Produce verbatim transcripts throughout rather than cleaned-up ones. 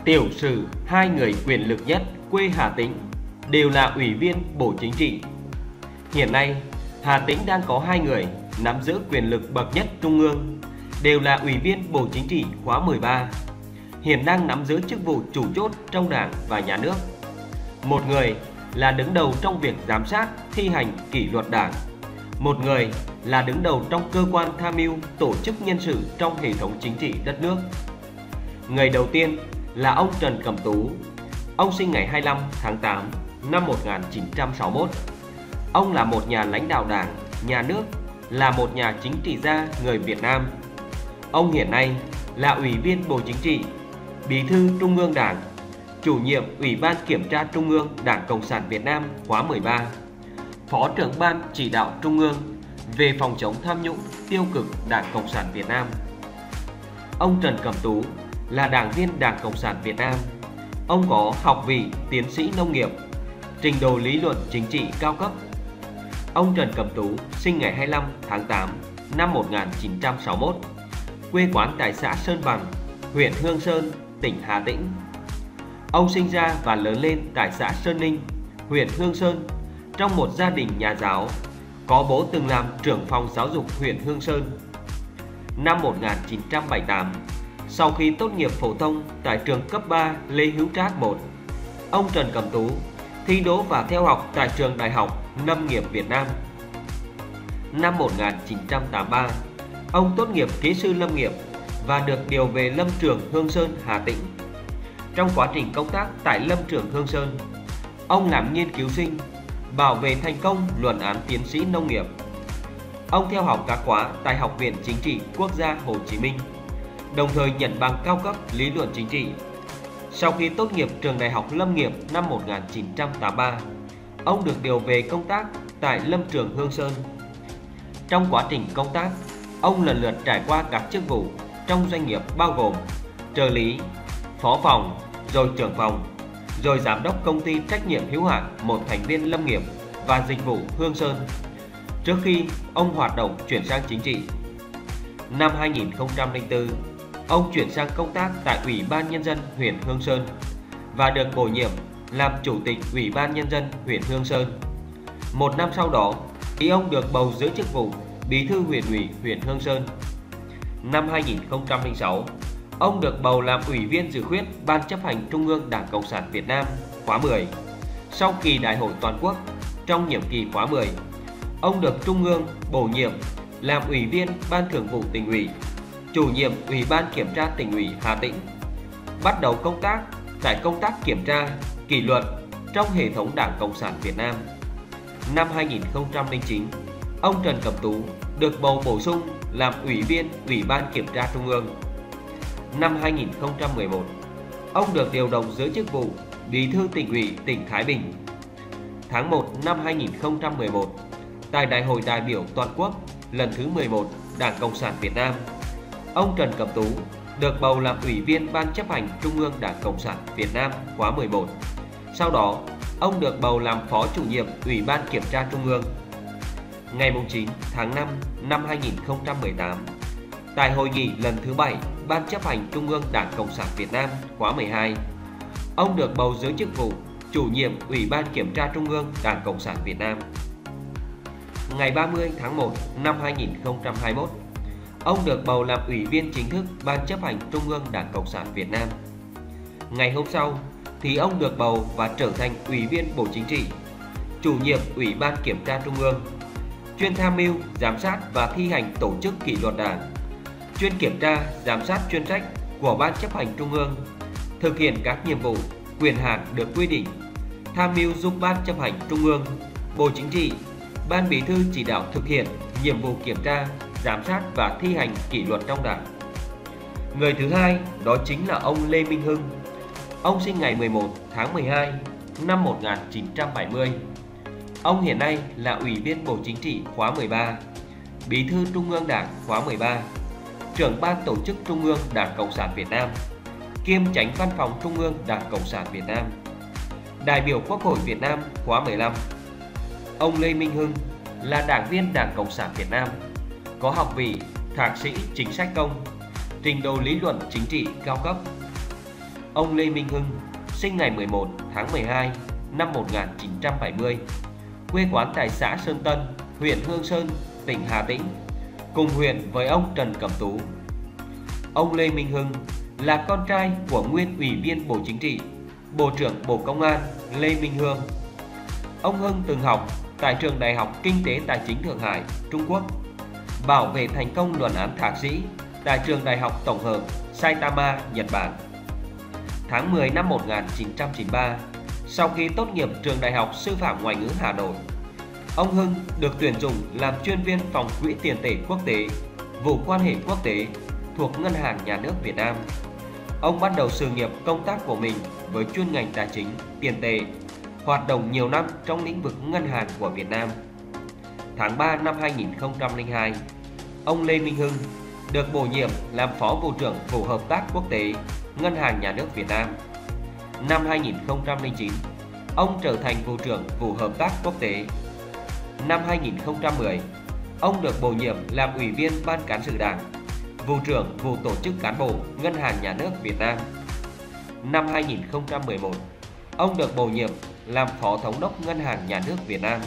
Tiểu sử hai người quyền lực nhất quê Hà Tĩnh đều là ủy viên Bộ Chính trị. Hiện nay, Hà Tĩnh đang có hai người nắm giữ quyền lực bậc nhất trung ương, đều là ủy viên Bộ Chính trị khóa mười ba, hiện đang nắm giữ chức vụ chủ chốt trong Đảng và Nhà nước. Một người là đứng đầu trong việc giám sát, thi hành kỷ luật Đảng. Một người là đứng đầu trong cơ quan tham mưu tổ chức nhân sự trong hệ thống chính trị đất nước. Người đầu tiên là ông Trần Cẩm Tú. Ông sinh ngày hai mươi lăm tháng tám năm một nghìn chín trăm sáu mươi mốt. Ông là một nhà lãnh đạo Đảng, Nhà nước, là một nhà chính trị gia người Việt Nam. Ông hiện nay là Ủy viên Bộ Chính trị, Bí thư Trung ương Đảng, Chủ nhiệm Ủy ban Kiểm tra Trung ương Đảng Cộng sản Việt Nam khóa mười ba, Phó trưởng Ban Chỉ đạo Trung ương về phòng chống tham nhũng tiêu cực Đảng Cộng sản Việt Nam. Ông Trần Cẩm Tú là đảng viên Đảng Cộng sản Việt Nam. Ông có học vị tiến sĩ nông nghiệp, trình độ lý luận chính trị cao cấp. Ông Trần Cẩm Tú sinh ngày hai mươi lăm tháng tám năm một nghìn chín trăm sáu mươi mốt, quê quán tại xã Sơn Bằng, huyện Hương Sơn, tỉnh Hà Tĩnh. Ông sinh ra và lớn lên tại xã Sơn Ninh, huyện Hương Sơn, trong một gia đình nhà giáo, có bố từng làm trưởng phòng giáo dục huyện Hương Sơn. Năm một nghìn chín trăm bảy mươi tám, sau khi tốt nghiệp phổ thông tại trường cấp ba Lê Hữu Trác một, ông Trần Cẩm Tú thi đỗ và theo học tại trường Đại học Nông nghiệp Việt Nam. Năm một nghìn chín trăm tám mươi ba, ông tốt nghiệp kỹ sư lâm nghiệp và được điều về lâm trường Hương Sơn, Hà Tĩnh. Trong quá trình công tác tại lâm trường Hương Sơn, ông làm nghiên cứu sinh, bảo vệ thành công luận án tiến sĩ nông nghiệp. Ông theo học các khóa tại Học viện Chính trị Quốc gia Hồ Chí Minh, đồng thời nhận bằng cao cấp lý luận chính trị. Sau khi tốt nghiệp trường Đại học Lâm nghiệp năm một nghìn chín trăm tám mươi ba, ông được điều về công tác tại lâm trường Hương Sơn. Trong quá trình công tác, ông lần lượt trải qua các chức vụ trong doanh nghiệp bao gồm trợ lý, phó phòng, rồi trưởng phòng, rồi giám đốc công ty trách nhiệm hữu hạn một thành viên lâm nghiệp và dịch vụ Hương Sơn, trước khi ông hoạt động chuyển sang chính trị. Năm hai nghìn không trăm lẻ bốn, ông chuyển sang công tác tại Ủy ban Nhân dân huyện Hương Sơn và được bổ nhiệm làm Chủ tịch Ủy ban Nhân dân huyện Hương Sơn. Một năm sau đó, thì ông được bầu giữ chức vụ Bí thư huyện ủy huyện Hương Sơn. Năm hai nghìn không trăm lẻ sáu, ông được bầu làm Ủy viên dự khuyết Ban chấp hành Trung ương Đảng Cộng sản Việt Nam khóa mười. Sau kỳ Đại hội Toàn quốc trong nhiệm kỳ khóa mười, ông được Trung ương bổ nhiệm làm Ủy viên Ban Thường vụ Tỉnh ủy, Chủ nhiệm Ủy ban Kiểm tra Tỉnh ủy Hà Tĩnh. Bắt đầu công tác tại công tác kiểm tra, kỷ luật trong hệ thống Đảng Cộng sản Việt Nam. Năm hai nghìn không trăm lẻ chín, ông Trần Cẩm Tú được bầu bổ sung làm Ủy viên Ủy ban Kiểm tra Trung ương. Năm hai nghìn không trăm mười một, ông được điều động giữ chức vụ Bí thư Tỉnh ủy tỉnh Thái Bình. Tháng một năm hai nghìn không trăm mười một, tại Đại hội đại biểu toàn quốc lần thứ mười một Đảng Cộng sản Việt Nam, ông Trần Cẩm Tú được bầu làm Ủy viên Ban chấp hành Trung ương Đảng Cộng sản Việt Nam khóa mười một. Sau đó, ông được bầu làm Phó chủ nhiệm Ủy ban Kiểm tra Trung ương. Ngày chín tháng năm năm hai nghìn không trăm mười tám, tại hội nghị lần thứ bảy Ban chấp hành Trung ương Đảng Cộng sản Việt Nam khóa mười hai, ông được bầu giữ chức vụ Chủ nhiệm Ủy ban Kiểm tra Trung ương Đảng Cộng sản Việt Nam. Ngày ba mươi tháng một năm hai nghìn không trăm hai mươi mốt, ông được bầu làm Ủy viên chính thức Ban chấp hành Trung ương Đảng Cộng sản Việt Nam. Ngày hôm sau thì ông được bầu và trở thành Ủy viên Bộ Chính trị, Chủ nhiệm Ủy ban Kiểm tra Trung ương, chuyên tham mưu, giám sát và thi hành tổ chức kỷ luật Đảng, chuyên kiểm tra, giám sát chuyên trách của Ban chấp hành Trung ương, thực hiện các nhiệm vụ, quyền hạn được quy định, tham mưu giúp Ban chấp hành Trung ương, Bộ Chính trị, Ban Bí thư chỉ đạo thực hiện nhiệm vụ kiểm tra, giám sát và thi hành kỷ luật trong Đảng. Người thứ hai đó chính là ông Lê Minh Hưng. Ông sinh ngày mười một tháng mười hai năm một nghìn chín trăm bảy mươi. Ông hiện nay là Ủy viên Bộ Chính trị khóa mười ba, Bí thư Trung ương Đảng khóa mười ba, Trưởng Ban Tổ chức Trung ương Đảng Cộng sản Việt Nam, kiêm Chánh Văn phòng Trung ương Đảng Cộng sản Việt Nam, đại biểu Quốc hội Việt Nam khóa mười lăm. Ông Lê Minh Hưng là đảng viên Đảng Cộng sản Việt Nam, có học vị thạc sĩ chính sách công, trình độ lý luận chính trị cao cấp. Ông Lê Minh Hưng sinh ngày mười một tháng mười hai năm một nghìn chín trăm bảy mươi, quê quán tại xã Sơn Tân, huyện Hương Sơn, tỉnh Hà Tĩnh, cùng huyện với ông Trần Cẩm Tú. Ông Lê Minh Hưng là con trai của nguyên Ủy viên Bộ Chính trị, Bộ trưởng Bộ Công an Lê Minh Hương. Ông Hưng từng học tại Trường Đại học Kinh tế Tài chính Thượng Hải, Trung Quốc, bảo vệ thành công luận án thạc sĩ tại Trường Đại học Tổng hợp Saitama, Nhật Bản. Tháng mười năm một nghìn chín trăm chín mươi ba, sau khi tốt nghiệp Trường Đại học Sư phạm Ngoại ngữ Hà Nội, ông Hưng được tuyển dụng làm chuyên viên phòng quỹ tiền tệ quốc tế, vụ quan hệ quốc tế thuộc Ngân hàng Nhà nước Việt Nam. Ông bắt đầu sự nghiệp công tác của mình với chuyên ngành tài chính, tiền tệ, hoạt động nhiều năm trong lĩnh vực ngân hàng của Việt Nam. Tháng ba năm hai nghìn không trăm lẻ hai, ông Lê Minh Hưng được bổ nhiệm làm Phó Vụ trưởng Vụ Hợp tác Quốc tế Ngân hàng Nhà nước Việt Nam. Năm hai nghìn không trăm lẻ chín, ông trở thành Vụ trưởng Vụ Hợp tác Quốc tế. Năm hai nghìn không trăm mười, ông được bổ nhiệm làm Ủy viên Ban Cán sự Đảng, Vụ trưởng Vụ Tổ chức Cán bộ Ngân hàng Nhà nước Việt Nam. Năm hai nghìn không trăm mười một, ông được bổ nhiệm làm Phó Thống đốc Ngân hàng Nhà nước Việt Nam.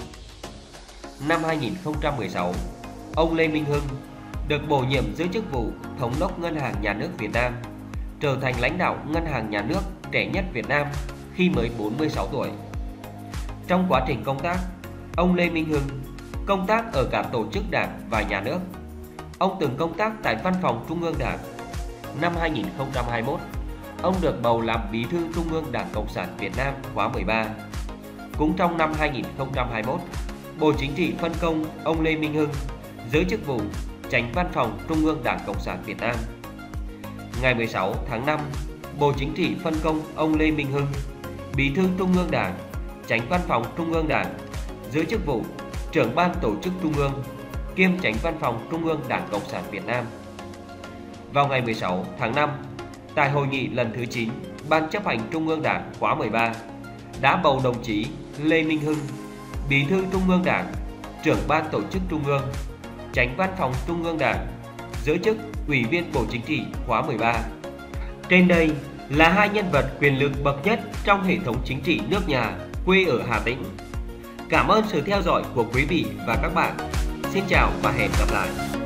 Năm hai nghìn không trăm mười sáu, ông Lê Minh Hưng được bổ nhiệm giữ chức vụ Thống đốc Ngân hàng Nhà nước Việt Nam, trở thành lãnh đạo Ngân hàng Nhà nước trẻ nhất Việt Nam khi mới bốn mươi sáu tuổi. Trong quá trình công tác, ông Lê Minh Hưng công tác ở cả tổ chức đảng và nhà nước. Ông từng công tác tại Văn phòng Trung ương Đảng. Năm hai nghìn không trăm hai mươi mốt, ông được bầu làm Bí thư Trung ương Đảng Cộng sản Việt Nam khóa mười ba. Cũng trong năm hai nghìn không trăm hai mươi mốt, Bộ Chính trị phân công ông Lê Minh Hưng giữ chức vụ Chánh Văn phòng Trung ương Đảng Cộng sản Việt Nam. Ngày mười sáu tháng năm, Bộ Chính trị phân công ông Lê Minh Hưng, Bí thư Trung ương Đảng, Chánh Văn phòng Trung ương Đảng, giữ chức vụ Trưởng ban Tổ chức Trung ương, kiêm Chánh Văn phòng Trung ương Đảng Cộng sản Việt Nam. Vào ngày mười sáu tháng năm, tại hội nghị lần thứ chín Ban chấp hành Trung ương Đảng khóa mười ba, đã bầu đồng chí Lê Minh Hưng, Bí thư Trung ương Đảng, Trưởng ban Tổ chức Trung ương, Chánh Văn phòng Trung ương Đảng, giữ chức Ủy viên Bộ Chính trị khóa mười ba. Trên đây là hai nhân vật quyền lực bậc nhất trong hệ thống chính trị nước nhà, quê ở Hà Tĩnh. Cảm ơn sự theo dõi của quý vị và các bạn. Xin chào và hẹn gặp lại.